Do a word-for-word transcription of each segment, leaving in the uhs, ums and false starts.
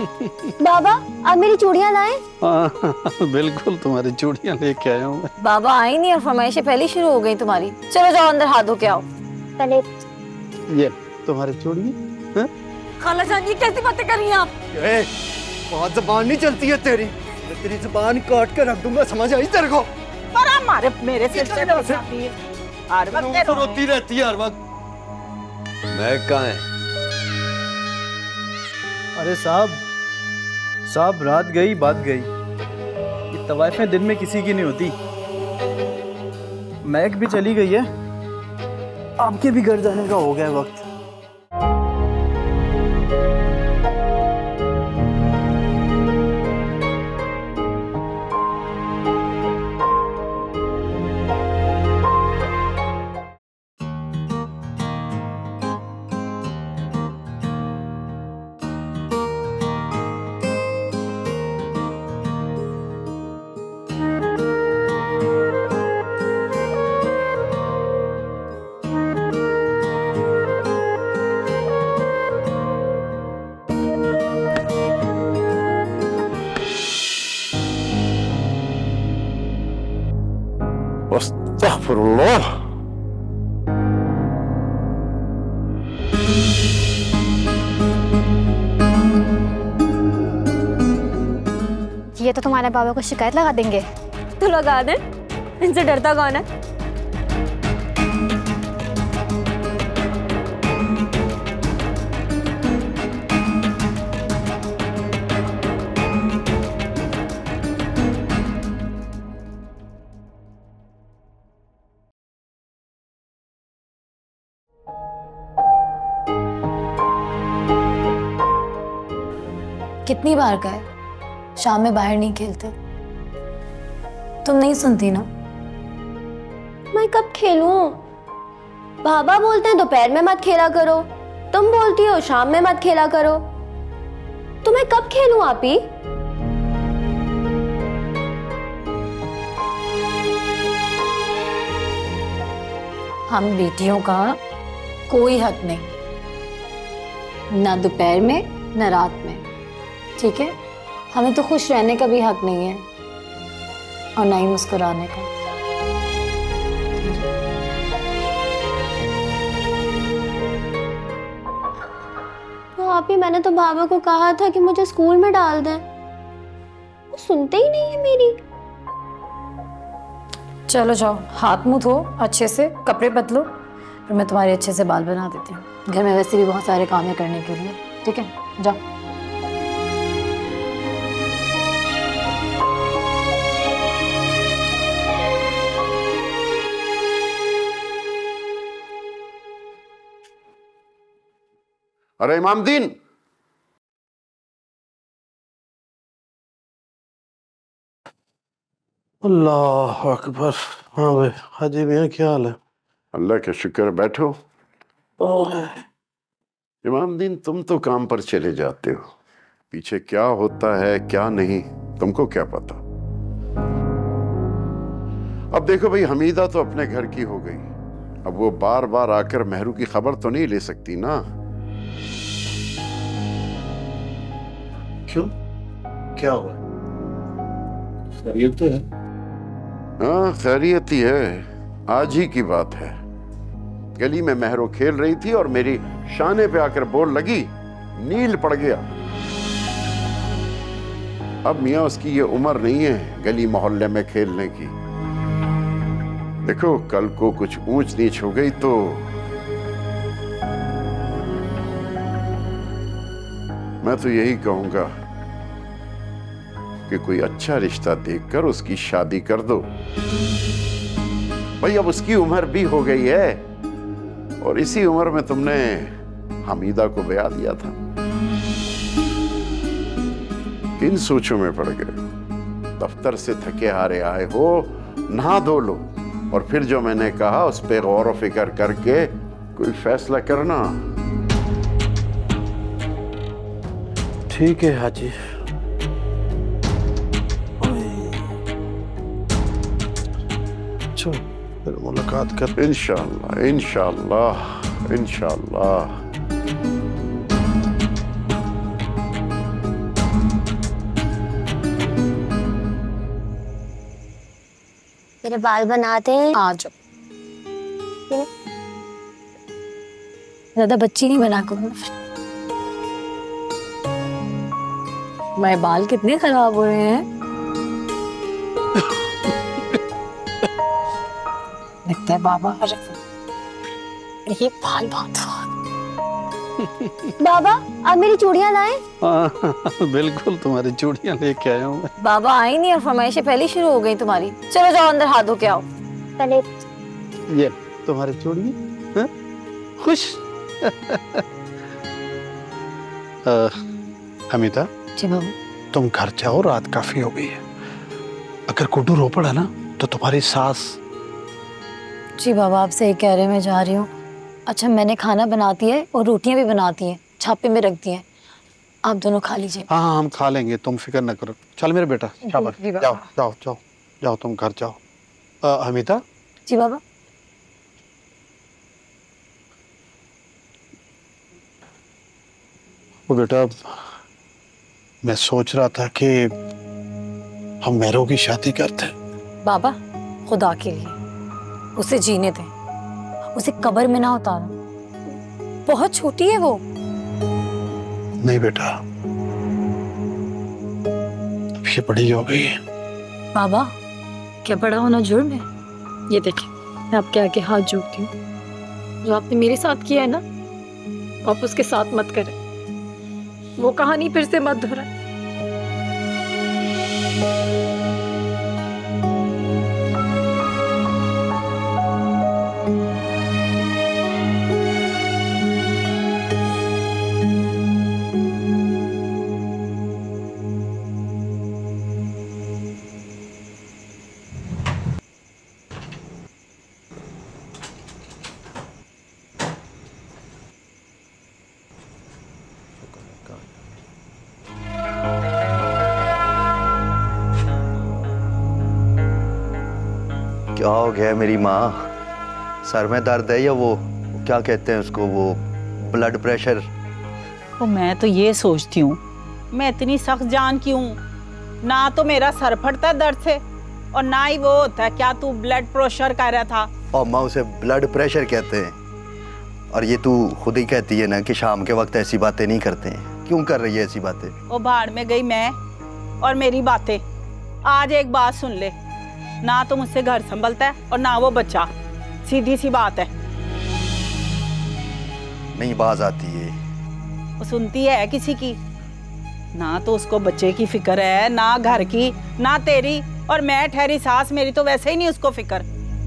बाबा आप मेरी चूड़ियां लाए? हाँ बिल्कुल, तुम्हारी चूड़ियां लेके आया हूँ मैं। बाबा आई नहीं और फरमाइशें पहले शुरू हो गई तुम्हारी। चलो जाओ अंदर हाथ धो के आओ। पहले ये तुम्हारी चूड़ियां। खाला जान ये कैसी बातें कर रही हैं आप? ए, बहुत जबान नहीं चलती है तेरी, मैं तेरी जबान काट के रख दूंगा, समझ आई तेरे को? पर हमारे मेरे सिर से हर वक्त रोती रहती है हर वक्त। मैं कहाँ है? अरे साहब साहब रात गई बात गई, ये तवाइफें दिन में किसी की नहीं होती। महक भी चली गई है, आपके भी घर जाने का हो गया वक्त। अस्तगफिरुल्लाह। ये तो तुम्हारे बाबा को शिकायत लगा देंगे। तो लगा दे, इनसे डरता कौन है? कितनी बार कहे शाम में बाहर नहीं खेलते, तुम नहीं सुनती ना। मैं कब खेलूं? बाबा बोलते हैं दोपहर में मत खेला करो, तुम बोलती हो शाम में मत खेला करो, तो मैं कब खेलूं आपी? हम बेटियों का कोई हक नहीं, ना दोपहर में ना रात में, ठीक है? हमें तो खुश रहने का भी हक नहीं है और ना ही मुस्कुराने का। तो आप ही, मैंने तो बाबा को कहा था कि मुझे स्कूल में डाल दें, वो सुनते ही नहीं है मेरी। चलो जाओ, हाथ मुंह धो, अच्छे से कपड़े बदलो, फिर मैं तुम्हारे अच्छे से बाल बना देती हूँ। घर में वैसे भी बहुत सारे काम है करने के लिए, ठीक है? जाओ। अरे इमामदीन, अल्लाह अकबर। हाँ भाई हाजी मियाँ, क्या हाल है? अल्लाह का शुक्र, बैठो। इमामदीन, तुम तो काम पर चले जाते हो, पीछे क्या होता है क्या नहीं तुमको क्या पता। अब देखो भाई, हमीदा तो अपने घर की हो गई, अब वो बार बार आकर मेहरू की खबर तो नहीं ले सकती ना। क्यों, क्या हुआ? खैरियत तो है? हाँ खैरियत ही है, आज ही की बात है। गली में मेहरू खेल रही थी और मेरी शाने पे आकर बोल लगी, नील पड़ गया। अब मियाँ उसकी ये उम्र नहीं है गली मोहल्ले में खेलने की। देखो कल को कुछ ऊंच नीच हो गई तो मैं तो यही कहूंगा कि कोई अच्छा रिश्ता देखकर उसकी शादी कर दो। भाई अब उसकी उम्र भी हो गई है और इसी उम्र में तुमने हमीदा को ब्याह दिया था। किन सोचों में पड़ गए? दफ्तर से थके हारे आए हो, नहा धो लो और फिर जो मैंने कहा उस पे गौर व फिक्र करके कोई फैसला करना। ठीक है हाजी। चलो फिर मुलाकात कर। इंशाअल्लाह इंशाअल्लाह इंशाअल्लाह। मेरे बाल बनाते हैं। आ जाओ। ज्यादा बच्ची नहीं बना करो। मेरे बाल कितने खराब हो रहे हैं। लगता है बाबा ये बाल बहुत बाबा आप मेरी चूड़ियां लाए। हाँ बिल्कुल, तुम्हारी चूड़ियां लेके आया हूँ मैं। बाबा आई नहीं और फरमाइशें पहले शुरू हो गई तुम्हारी। चलो जाओ अंदर हाथ धो के आओ। पहले ये तुम्हारी चूड़ियां खुश। अमिता जी बाबू। तुम घर जाओ, रात काफी हो गई है। अगर कुड्डू रो पड़ा ना तो तुम्हारी सास। जी बाबा आप सही कह रहे हैं, मैं जा रही हूँ। अच्छा मैंने खाना बनाती है और रोटियां भी बनाती हैं, छापे में रख दी हैं, आप दोनों खा लीजिए। हाँ हाँ हम खा लेंगे, तुम फिक्र न करो। चल मेरे बेटा शाबाश, जाओ जाओ जाओ जाओ तुम घर जाओ। आ, अमिता। जी बाबा। वो बेटा मैं सोच रहा था कि हम मेहरों की शादी करते हैं। बाबा खुदा के लिए उसे जीने दें, उसे कब्र में ना उतारो, बहुत छोटी है वो। नहीं बेटा, अब ये बड़ी हो गई है। बाबा क्या बड़ा होना जुर्म है? ये देखिए मैं आपके आगे हाथ जोड़ती हूँ, जो आपने मेरे साथ किया है ना आप उसके साथ मत करें, वो कहानी फिर से मत दोहराएं। क्या हो गया मेरी माँ? सर में दर्द है या वो क्या कहते हैं उसको, वो ब्लड प्रेशर? तो मैं तो ये सोचती हूँ मैं इतनी सख्त जान क्यों? ना तो मेरा सर फटता है दर्द से और ना ही वो होता है क्या तू ब्लड प्रेशर कह रहा था। और माँ उसे ब्लड प्रेशर कहते हैं, और ये तू खुद ही कहती है ना कि शाम के वक्त ऐसी बातें नहीं करते हैं। क्यों कर रही है ऐसी बातें? वो भाड़ में गई मैं और मेरी बातें। आज एक बात सुन ले, ना तो मुझसे घर संभलता है और ना वो बच्चा, सीधी सी बात है। नहीं बाज आती है, वो सुनती है किसी की? ना तो उसको बच्चे की फिक्र है, ना घर की, ना तेरी, और मैं ठहरी सास, मेरी तो वैसे ही नहीं उसको फिक्र।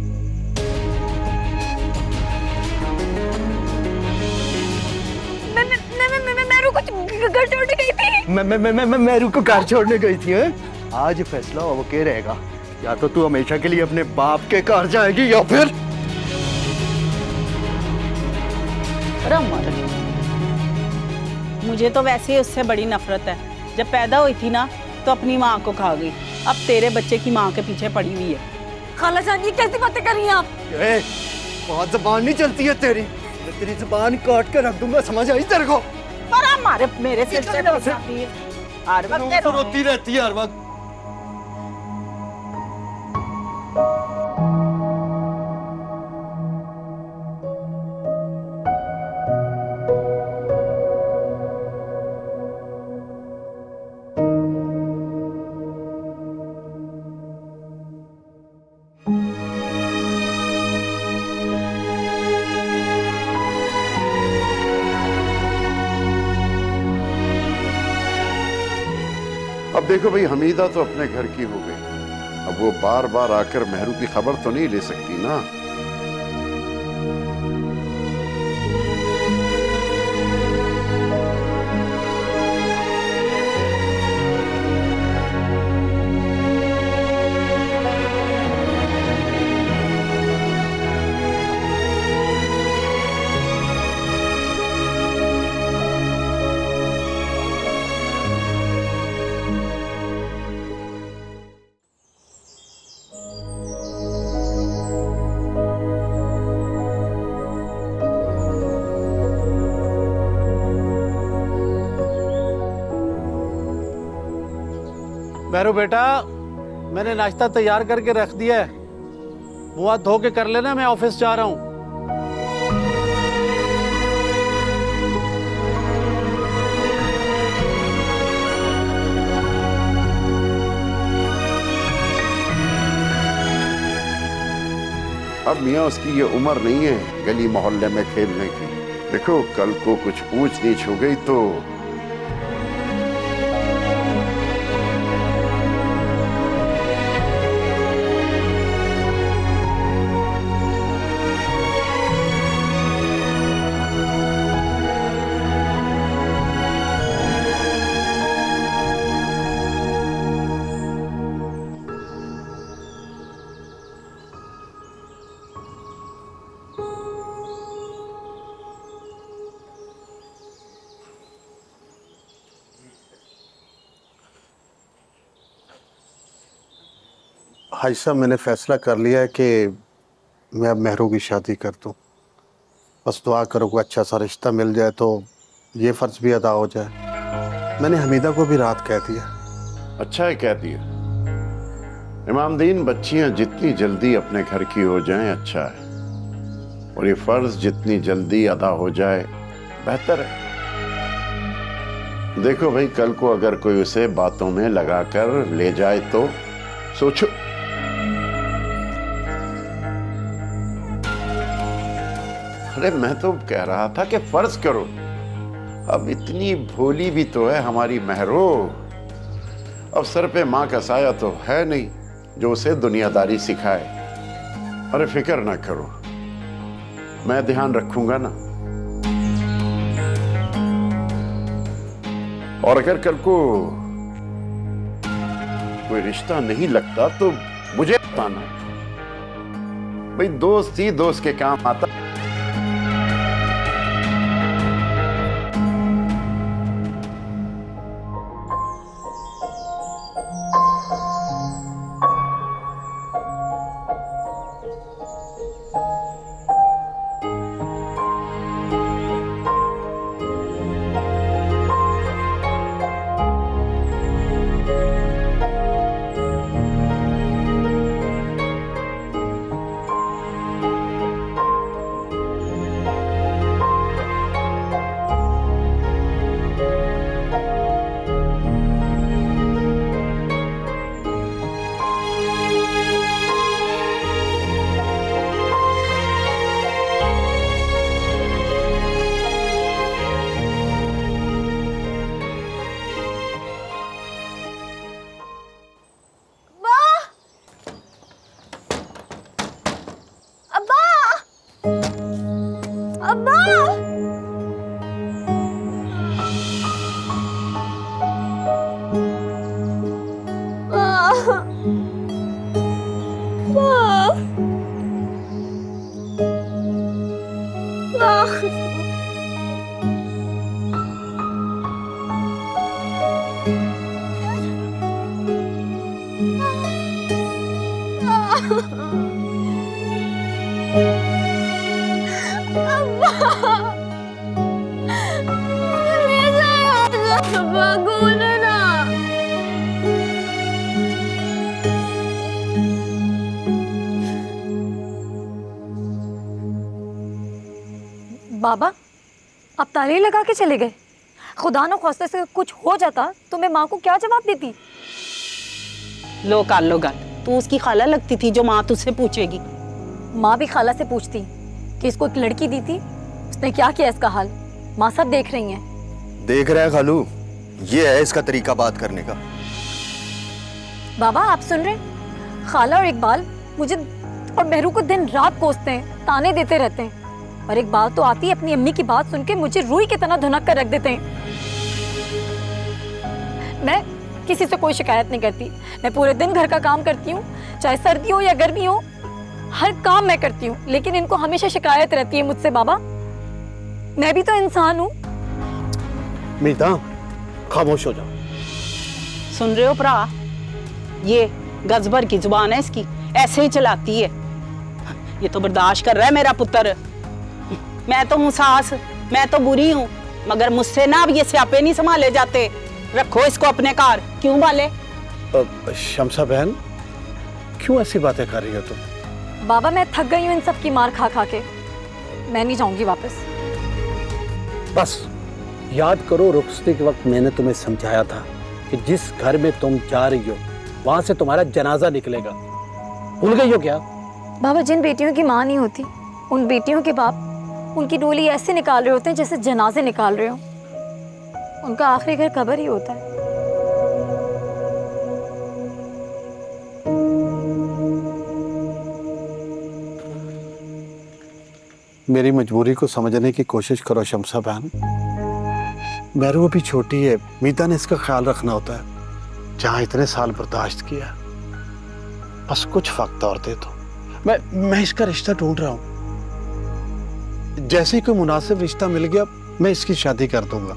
मैं मैं मैं मैं मैरू को घर छोड़ने गई थी। मैं मैं मैं मैं मैरू को घर छोड़ने गई थी। है? आज फैसला वो क्या रहेगा, या तो तू हमेशा के लिए अपने बाप के घर जाएगी या फिर मुझे तो वैसे ही उससे बड़ी नफरत है। जब पैदा हुई थी ना तो अपनी माँ को खा गई, अब तेरे बच्चे की माँ के पीछे पड़ी हुई है। खाला जान ये कैसी बातें कर रही हैं आप? ए, बहुत जबान नहीं चलती है तेरी, मैं तेरी जबान काट कर रख दूंगा, समझ आई तेरे को? पर हमारे मेरे सिर से रोती है हर वक्त, रोती रहती है हर वक्त। अब देखो भाई, हमीदा तो अपने घर की हो गई, अब वो बार बार आकर मेहरू की खबर तो नहीं ले सकती ना। मेरू बेटा, मैंने नाश्ता तैयार करके रख दिया है, मुंह हाथ धो के कर लेना, मैं ऑफिस जा रहा हूं। अब मियाँ उसकी ये उम्र नहीं है गली मोहल्ले में खेलने की। देखो कल को कुछ ऊंच नीच हो गई तो हाजी साहब, मैंने फैसला कर लिया है कि मैं अब मेहरू की शादी कर दूं। बस दुआ करो कोई अच्छा सा रिश्ता मिल जाए तो ये फ़र्ज़ भी अदा हो जाए। मैंने हमीदा को भी रात कह दिया। अच्छा है कह दिया। इमामदीन बच्चियां जितनी जल्दी अपने घर की हो जाएं अच्छा है, और ये फ़र्ज़ जितनी जल्दी अदा हो जाए बेहतर है। देखो भाई, कल को अगर कोई उसे बातों में लगाकर ले जाए तो सोचो। अरे मैं तो कह रहा था कि फर्ज करो, अब इतनी भोली भी तो है हमारी मेहरू। अब सर पे माँ का साया तो है नहीं जो उसे दुनियादारी सिखाए। अरे फिक्र ना करो, मैं ध्यान रखूंगा ना। और अगर कल को कोई रिश्ता नहीं लगता तो मुझे बताना। भाई दोस्त ही दोस्त के काम आता। बाबा, आप ताले लगा के चले गए। खुदा न ख्वास्ते से कुछ हो जाता तो मैं माँ को क्या जवाब देती? लो कर लो गल, तू उसकी खाला लगती थी जो माँ तुझसे पूछेगी। माँ भी खाला से पूछती कि इसको एक लड़की दी थी, उसने क्या किया इसका हाल। माँ सब देख रही हैं। देख रहे हैं खालू, ये है इसका तरीका बात करने का। बाबा आप सुन रहे हैं? खाला और इकबाल मुझे और मेहरू को दिन रात कोसते हैं, ताने देते रहते हैं। और इकबाल तो आती है अपनी अम्मी की बात सुन के मुझे रूई की तरह धुनक कर रख देते हैं। मैं किसी से कोई शिकायत नहीं करती। मैं पूरे दिन घर का काम करती हूँ, चाहे सर्दी हो या गर्मी हो, हर काम मैं करती हूँ। लेकिन इनको हमेशा शिकायत रहती है मुझसे। बाबा मैं भी तो इंसान हूँ। मीता खामोश हो जाओ। सुन रहे हो भरा, ये गजबर की जुबान है इसकी, ऐसे ही चलाती है। ये तो बर्दाश्त कर रहा है मेरा पुत्र। मैं तो हूँ सास, मैं तो बुरी हूँ, मगर मुझसे ना अब ये स्यापे नहीं संभाले जाते। रखो इसको अपने कार। क्यों बाले? शमसा बहन, क्यों ऐसी बातें कर रही हो तुम? बाबा मैं थक गई हूँ इन सब की मार खा खा के, मैं नहीं जाऊंगी वापस। बस याद करो, रुखसती के वक्त मैंने तुम्हें समझाया था कि जिस घर में तुम जा रही हो वहां से तुम्हारा जनाजा निकलेगा। भूल गई हो क्या? बाबा जिन बेटियों की माँ नहीं होती, उन बेटियों के बाप उनकी डोली ऐसे निकाल रहे होते हैं जैसे जनाजे निकाल रहे हो। उनका आखिरी घर कब्र ही होता है। मेरी मजबूरी को समझने की कोशिश करो शमसा बहन। महरू अभी छोटी है, मीता ने इसका ख्याल रखना होता है। जहां इतने साल बर्दाश्त किया, बस कुछ वक्त और दे दो। मैं मैं इसका रिश्ता ढूंढ रहा हूं। जैसे ही कोई मुनासिब रिश्ता मिल गया मैं इसकी शादी कर दूंगा।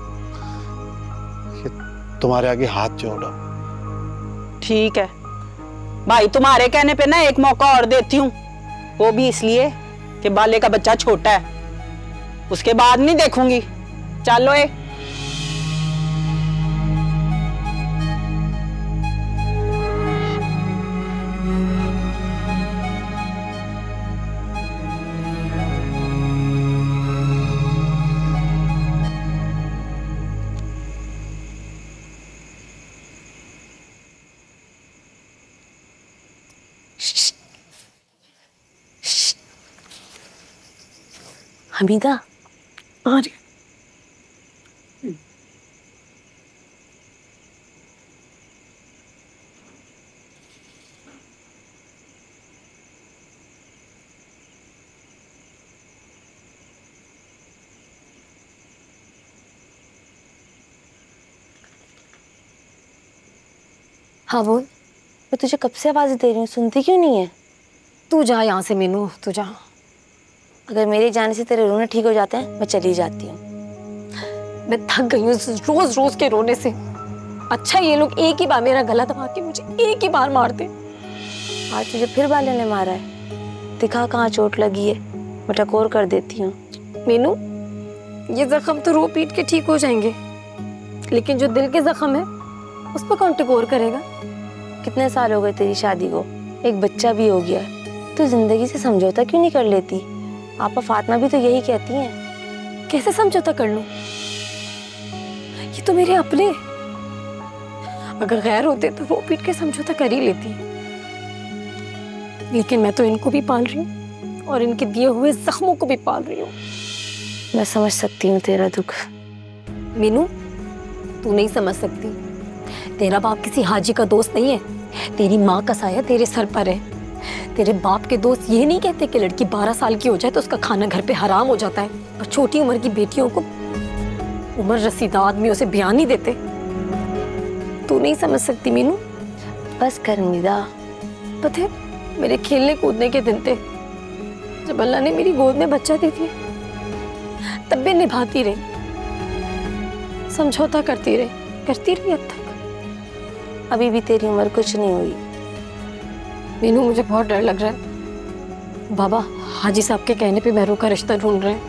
तुम्हारे आगे हाथ जोड़ा। ठीक है भाई, तुम्हारे कहने पे ना एक मौका और देती हूँ, वो भी इसलिए कि बाले का बच्चा छोटा है, उसके बाद नहीं देखूंगी। चलो ए हमीदा आ रही। हाँ बोल, मैं तुझे कब से आवाज़ दे रही हूँ, सुनती क्यों नहीं है? तू जा यहाँ से मीनू, तू जा। अगर मेरे जाने से तेरे रोने ठीक हो जाते हैं मैं चली जाती हूँ। मैं थक गई हूँ रोज रोज के रोने से। अच्छा ये लोग एक ही बार मेरा गला दबा के मुझे एक ही बार मारते। आज तुझे फिर बाले ने मारा है, दिखा कहाँ चोट लगी है, मैं टकोर कर देती हूँ। मीनू ये जख्म तो रो पीट के ठीक हो जाएंगे, लेकिन जो दिल के जख्म है उस पर कौन टकोर करेगा? कितने साल हो गए तेरी शादी को, एक बच्चा भी हो गया, तू जिंदगी से समझौता क्यों नहीं कर लेती? आपा फातिमा भी तो यही कहती हैं। कैसे समझौता कर लूं? ये तो मेरे अपने, अगर गैर होते तो रो पीट के समझौता कर ही लेती, लेकिन मैं तो इनको भी पाल रही हूँ और इनके दिए हुए जख्मों को भी पाल रही हूँ। मैं समझ सकती हूँ तेरा दुख। मीनू तू नहीं समझ सकती, तेरा बाप किसी हाजी का दोस्त नहीं है, तेरी माँ का साया तेरे सर पर है। तेरे बाप के दोस्त ये नहीं कहते कि लड़की बारह साल की हो जाए तो उसका खाना घर पे हराम हो जाता है, और छोटी उम्र की बेटियों को उम्र रसीदा आदमियों से बयान नहीं देते। तू नहीं समझ सकती मीनू। बस कर मीदा। पता है मेरे खेलने कूदने के दिन थे, जब अल्लाह ने मेरी गोद में बच्चा दे दिया, तब भी निभाती रही, समझौता करती रही करती रही अब तक। अभी भी तेरी उम्र कुछ नहीं हुई। मीनू मुझे बहुत डर लग रहा है, बाबा हाजी साहब के कहने पे महरू का रिश्ता ढूंढ रहे हैं।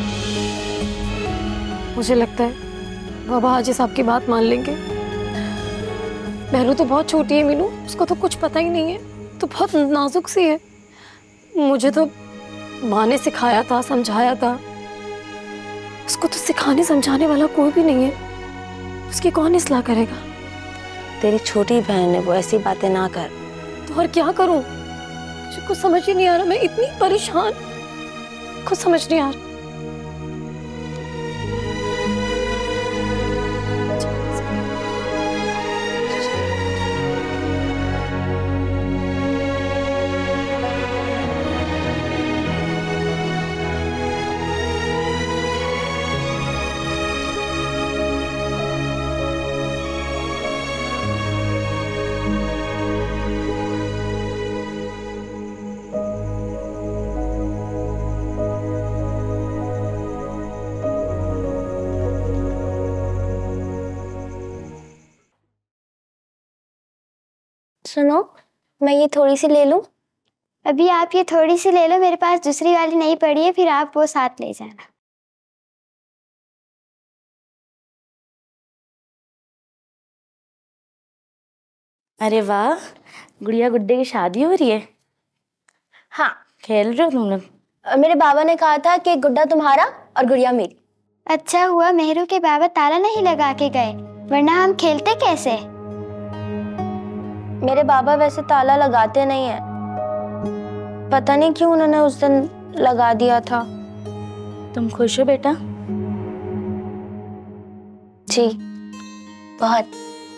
मुझे लगता है बाबा हाजी साहब की बात मान लेंगे। महरू तो बहुत छोटी है मीनू, उसको तो कुछ पता ही नहीं है, तो बहुत नाजुक सी है। मुझे तो माँ ने सिखाया था, समझाया था, उसको तो सिखाने समझाने वाला कोई भी नहीं है, उसकी कौन इस्लाह करेगा? तेरी छोटी बहन है वो, ऐसी बातें ना कर। तो और क्या करूं? मुझे कुछ समझ ही नहीं आ रहा, मैं इतनी परेशान, कुछ समझ नहीं आ रहा। सुनो, मैं ये थोड़ी सी ले लूं? अभी आप ये थोड़ी सी ले लो, मेरे पास दूसरी वाली नहीं पड़ी है, फिर आप वो साथ ले जाना। अरे वाह, गुड़िया गुड्डे की शादी हो रही है। हाँ, खेल रहे हो तुम लोग? अ, मेरे बाबा ने कहा था कि गुड्डा तुम्हारा और गुड़िया मेरी। अच्छा हुआ मेहरू के बाबा ताला नहीं लगा के गए, वरना हम खेलते कैसे। मेरे बाबा वैसे ताला लगाते नहीं है, पता नहीं क्यों उन्होंने उस दिन लगा दिया था। तुम खुश हो बेटा? जी बहुत।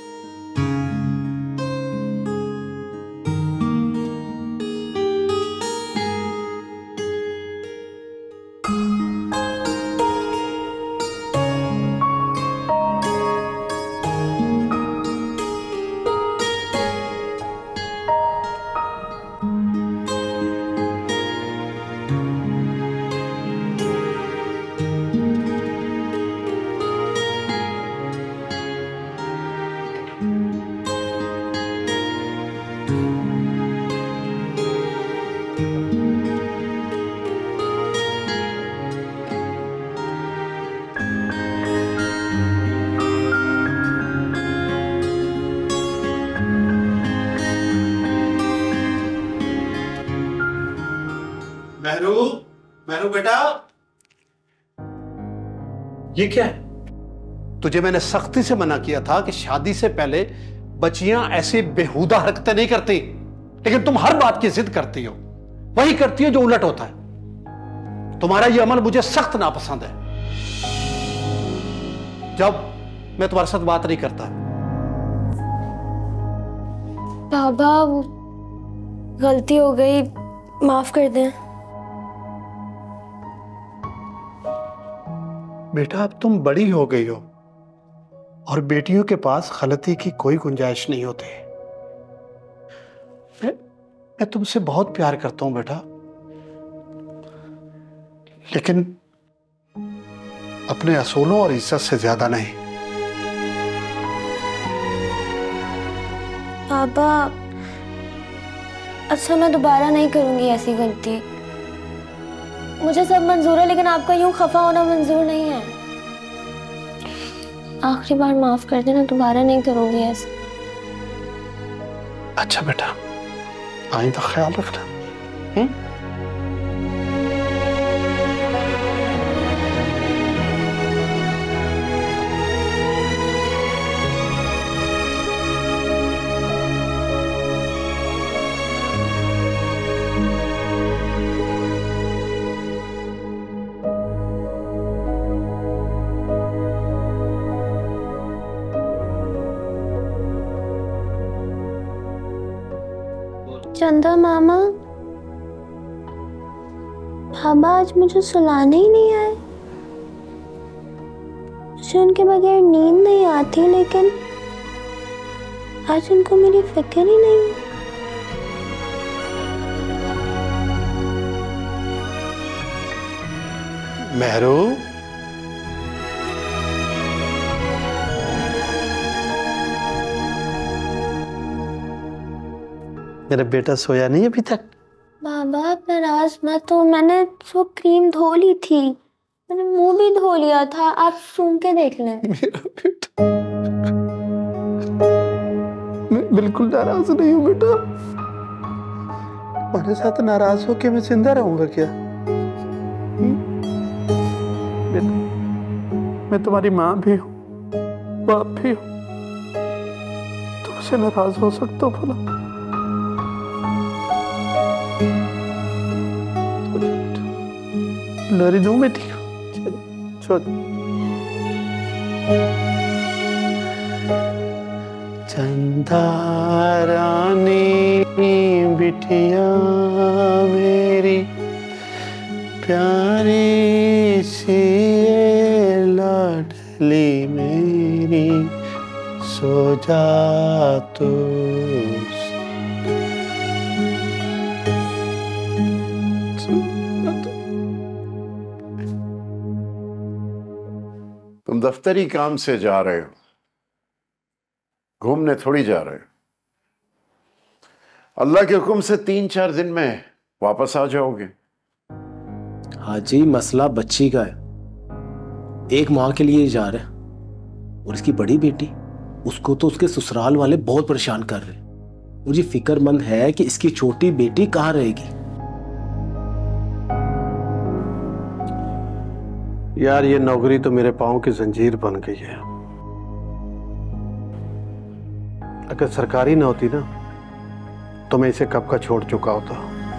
मेहरू, मेहरू बेटा, ये क्या है? तुझे मैंने सख्ती से मना किया था कि शादी से पहले बच्चियां ऐसी बेहुदा हरकतें नहीं करती, लेकिन तुम हर बात की जिद करती हो, वही करती हो जो उलट होता है। तुम्हारा ये अमल मुझे सख्त नापसंद है। जब मैं तुम्हारे साथ बात नहीं करता। बाबा वो गलती हो गई, माफ कर दें। बेटा अब तुम बड़ी हो गई हो और बेटियों के पास गलती की कोई गुंजाइश नहीं होती। मैं, मैं तुमसे बहुत प्यार करता हूं बेटा, लेकिन अपने असूलों और इज्जत से ज्यादा नहीं। पापा अच्छा मैं दोबारा नहीं करूंगी ऐसी गलती। मुझे सब मंजूर है, लेकिन आपका यूं खफा होना मंजूर नहीं है। आखिरी बार माफ कर देना, दोबारा नहीं करूंगी ऐसे। अच्छा बेटा, आइंदा ख्याल रखना। हुँ? चंदा मामा, बाबा आज मुझे सुलाने ही नहीं आए। मुझे उनके बगैर नींद नहीं आती, लेकिन आज उनको मेरी फिक्र ही नहीं। मेहरू, मेरा बेटा सोया नहीं अभी तक? बाबा आप नाराज मत हो, मैंने वो क्रीम धो ली थी, मैंने मुंह भी धो लिया था, आप सूंघ के देख लें। मेरा बेटा, मैं बिल्कुल नाराज नहीं हूँ बेटा। तुम्हारे साथ नाराज होके मैं जिंदा रहूंगा क्या? बेटा, मैं तुम्हारी माँ भी हूँ, बाप भी हूँ, तुमसे नाराज हो सकता हूँ भला? लड़ी दूं बेटी को? छोड़। चंदा रानी बिटिया मेरी प्यारी सी लाडली मेरी, सो जा तू। तुम दफ्तरी काम से जा रहे हो, घूमने थोड़ी जा रहे हो। अल्लाह के हुक्म से तीन चार दिन में वापस आ जाओगे। हाजी मसला बच्ची का है, एक माह के लिए जा रहे हैं, और इसकी बड़ी बेटी, उसको तो उसके ससुराल वाले बहुत परेशान कर रहे हैं। मुझे फिक्रमंद है कि इसकी छोटी बेटी कहाँ रहेगी। यार ये नौकरी तो मेरे पाँव की जंजीर बन गई है। अगर सरकारी ना होती ना तो मैं इसे कब का छोड़ चुका होता।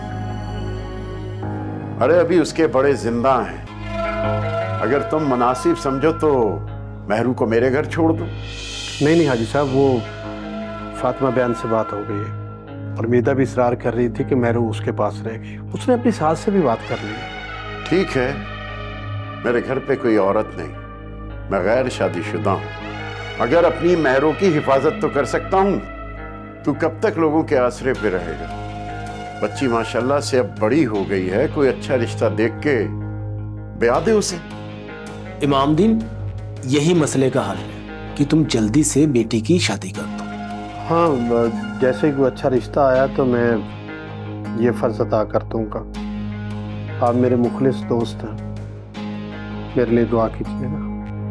अरे अभी उसके बड़े जिंदा हैं। अगर तुम मुनासिब समझो तो महरू को मेरे घर छोड़ दो। नहीं नहीं हाजी साहब, वो फातिमा बयान से बात हो गई है और मीदा भी इसरार कर रही थी कि महरू उसके पास रहेगी। उसने अपनी सास से भी बात कर ली है। ठीक है, मेरे घर पे कोई औरत नहीं, मैं गैर शादीशुदा हूं। अगर अपनी महरू की हिफाजत तो कर सकता हूं, तू कब तक लोगों के आसरे पे रहेगा? बच्ची माशाल्लाह से अब बड़ी हो गई है, कोई अच्छा रिश्ता देख के ब्याह दे उसे। इमामदीन, यही मसले का हल है कि तुम जल्दी से बेटी की शादी कर दो। हाँ, जैसे कोई अच्छा रिश्ता आया तो मैं ये फर्ज अदा कर दूंगा। आप मेरे मुखलिस दोस्त हैं, मेरे लिए दुआ कीजिएगा।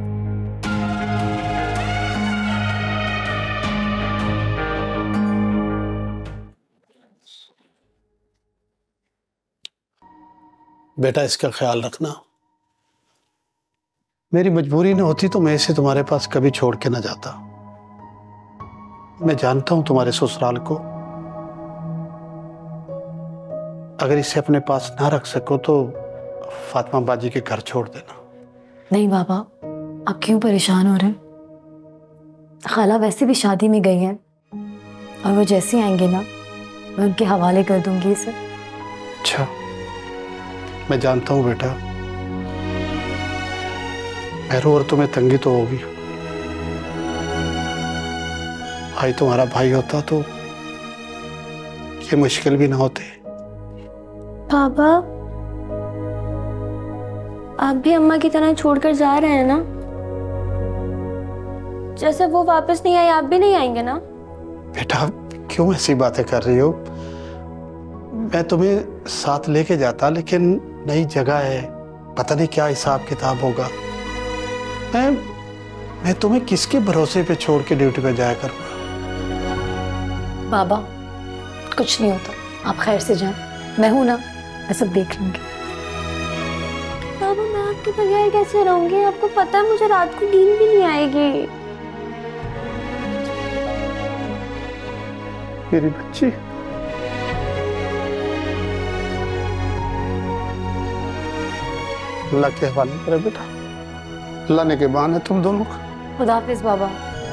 बेटा इसका ख्याल रखना। मेरी मजबूरी न होती तो मैं इसे तुम्हारे पास कभी छोड़ के न जाता। मैं जानता हूं तुम्हारे ससुराल को। अगर इसे अपने पास ना रख सको तो फातिमा बाजी के घर छोड़ देना। नहीं बाबा, आप क्यों परेशान हो रहे हैं? खाला वैसे भी शादी में गई हैं और वो जैसे आएंगे ना मैं उनके हवाले कर दूंगी इसे। अच्छा, मैं जानता हूं बेटा, महरू और तुम्हें तंगी तो होगी। भाई तुम्हारा भाई होता तो ये मुश्किल भी ना होते। पापा, आप भी अम्मा की तरह छोड़कर जा रहे हैं ना? जैसे वो वापस नहीं आई, आप भी नहीं आएंगे ना? बेटा क्यों ऐसी बातें कर रही हो? मैं तुम्हें साथ लेके जाता, लेकिन नई जगह है, पता नहीं क्या हिसाब किताब होगा। मैं मैं तुम्हें किसके भरोसे पे छोड़ के ड्यूटी पे जाया करूंगा? बाबा कुछ नहीं होता, आप खैर से जाएं, मैं हूं ना, मैं सब देख लूंगी। बाबा मैं आपके बगैर कैसे रहूंगी? आपको पता है मुझे रात को नींद भी नहीं आएगी। मेरी बच्ची, अल्लाह के हवाले करे बेटा, अल्लाह ने के बान है तुम दोनों का। खुदा हाफिज बाबा।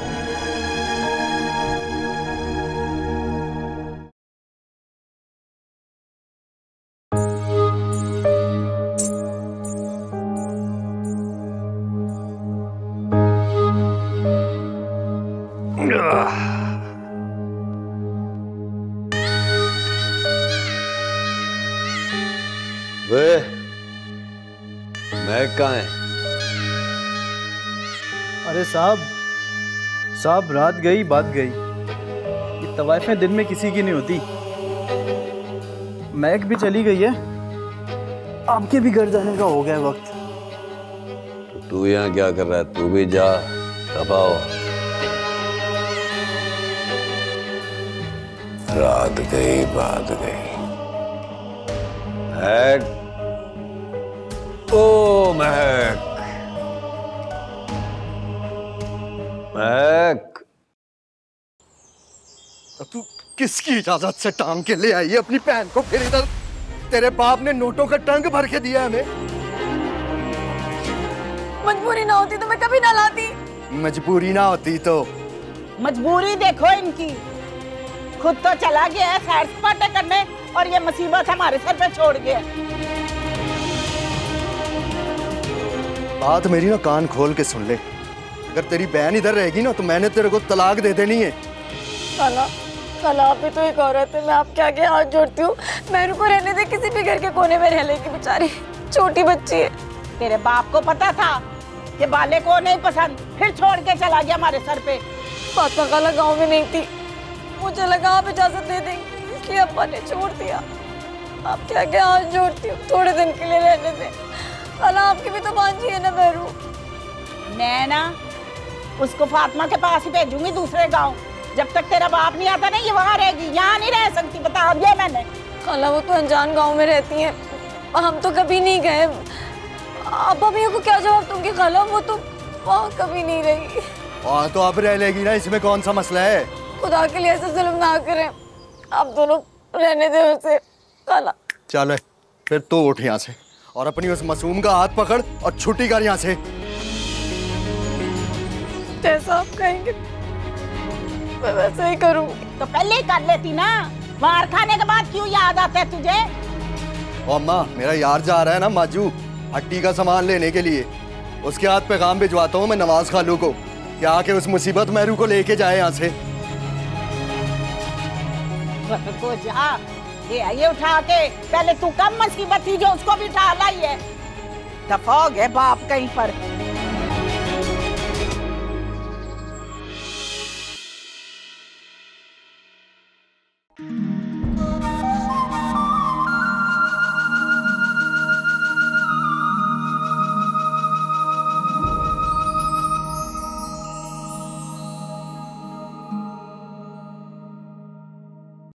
वे मैं कहाँ है? अरे साहब साहब रात गई बात गई। ये तवाइफें दिन में किसी की नहीं होती। महक भी चली गई है, आपके भी घर जाने का हो गया वक्त। तो तू यहाँ क्या कर रहा है? तू भी जा, दफा हो। रात गई बात गई। महक, ओ महक, महक, तू किसकी इजाजत से टांग के ले आई है अपनी बहन को? फिर इधर तेरे बाप ने नोटों का टंक भर के दिया हमें। मजबूरी ना होती तो मैं कभी ना लाती। मजबूरी ना होती तो? मजबूरी देखो इनकी, खुद तो चला गया है सैर सपाटे करने और ये मुसीबत हमारे सर पे छोड़ गया। बात मेरी ना कान खोल के सुन ले। अगर तेरी बहन इधर रहेगी ना तो मैंने तेरे को तलाक दे देनी है। खाला, खाला आप भी तो एक औरत है, मैं आपके आगे हाथ जोड़ती हूँ, महरू को रहने दे, किसी भी घर के कोने में रह लेगी, बेचारी छोटी बच्ची है। तेरे बाप को पता था कि बाले को नहीं पसंद, फिर छोड़ के चला गया हमारे सर पे। फातिमा खाला गाँव में नहीं थी, मुझे लगा आप इजाजत दे देंगे, इसलिए अब्बा ने छोड़ दिया। आपके आगे हाथ जोड़ती हूँ, थोड़े दिन के लिए रहने दे। खाला आपकी भी तो मांझी है ना महरू। मैं ना उसको फातिमा के पास ही भेजूंगी दूसरे गांव। जब तक तेरा बाप नहीं आता ना ये वहां रहेगी, यहाँ नहीं रह सकती, बता दिया मैंने। खाला वो तो अनजान गांव में रहती हैं, हम तो कभी नहीं गए। अब्बा भैया को क्या जवाब दूंगी खाला, वो तो वहाँ कभी नहीं रही। और तो अब रह लेगी ना, इसमें कौन सा मसला है। खुदा के लिए ऐसे जुल्म ना करें, आप दोनों रहने दे उसे खाला। चल फिर तो उठ यहाँ से और अपनी उस मासूम का हाथ पकड़ और छुट्टी कर यहाँ से। जैसा आप कहेंगे मैं वैसे ही करूँगी। तो पहले ही कर लेती ना, मार खाने के बाद क्यों याद आता है तुझे? ओ अम्मा, मेरा यार जा रहा है ना माजू हट्टी का सामान लेने के लिए, उसके हाथ पैगाम भिजवाता हूँ मैं नवाज खालू को, क्या आके उस मुसीबत मेहरू को लेके जाए यहाँ से। को जा ये ये उठा के, पहले तू कम मुसीबत थी जो उसको भी उठा लाई है। दफा हो गए बाप कहीं पर।